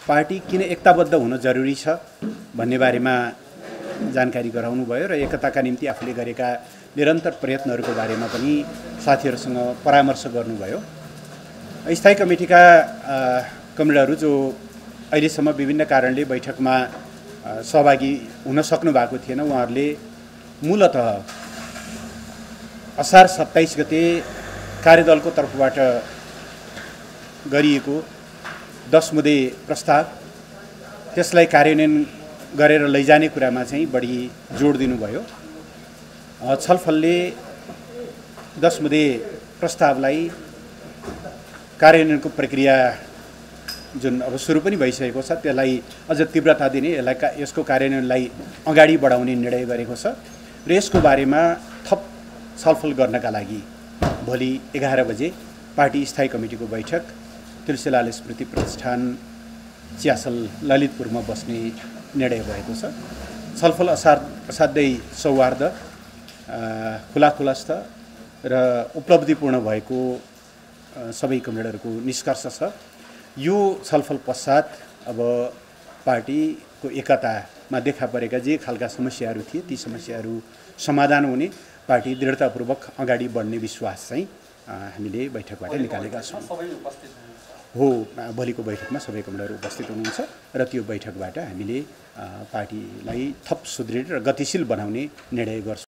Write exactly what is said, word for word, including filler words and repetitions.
Party किन एकताबद्ध हुन जरुरी छ भन्ने बारेमा जानकारी गराउनु भयो र एकताका निम्ति आफूले गरेका निरन्तर प्रयत्नहरूको बारेमा पनि साथीहरूसँग परामर्श गर्नुभयो। स्थायी कमिटीका कमिटीहरू जो अहिलेसम्म विभिन्न कारणले बैठकमा सहभागी हुन सक्नु भएको थिएन, उहाँहरूले मूलतः असार सत्ताइस गते कार्यदलको तर्फबाट गरिएको दस मुदे प्रस्ताव त्यसलाई कार्यान्वयन गरेर लैजाने कुरामा चाहिँ बढी जोड दिनुभयो। छलफलले दस मुदे प्रस्तावलाई कार्यान्वयनको प्रक्रिया जुन अब सुरु पनि भइसकेको छ त्यसलाई अझ तीव्रता दिने, यसलाई यसको कार्यान्वयनलाई अगाडि बढाउने निर्णय गरेको छ र यसको बारेमा थप छलफल गर्नका लागि भोलि एघार बजे पार्टी स्थायी कमिटीको बैठक तुलसीलाल स्मृति प्रतिष्ठान चियासल ललितपुरमा बस्ने निर्णय भएको छ। छलफल असार असाध्यै सौहार्द, खुलाखुलस्त र उपलब्धिपूर्ण भएको सबै कमिटीहरूको निष्कर्ष छ। यो छलफल पश्चात अब पार्टीको एकतामा देखा परेका जे खालका समस्याहरू थिए ती समस्याहरू समाधान हुने, पार्टी दृढतापूर्वक अगाडि बढ्ने विश्वास चाहिँ हामीले बैठकबाट निकालेका छौँ। हो, भोलिको बैठकमा सबै कमिटीहरू उपस्थित हुनुहुन्छ र त्यो बैठकबाट हामीले पार्टीलाई थप सुदृढ र गतिशील बनाउने निर्णय गर्छौँ।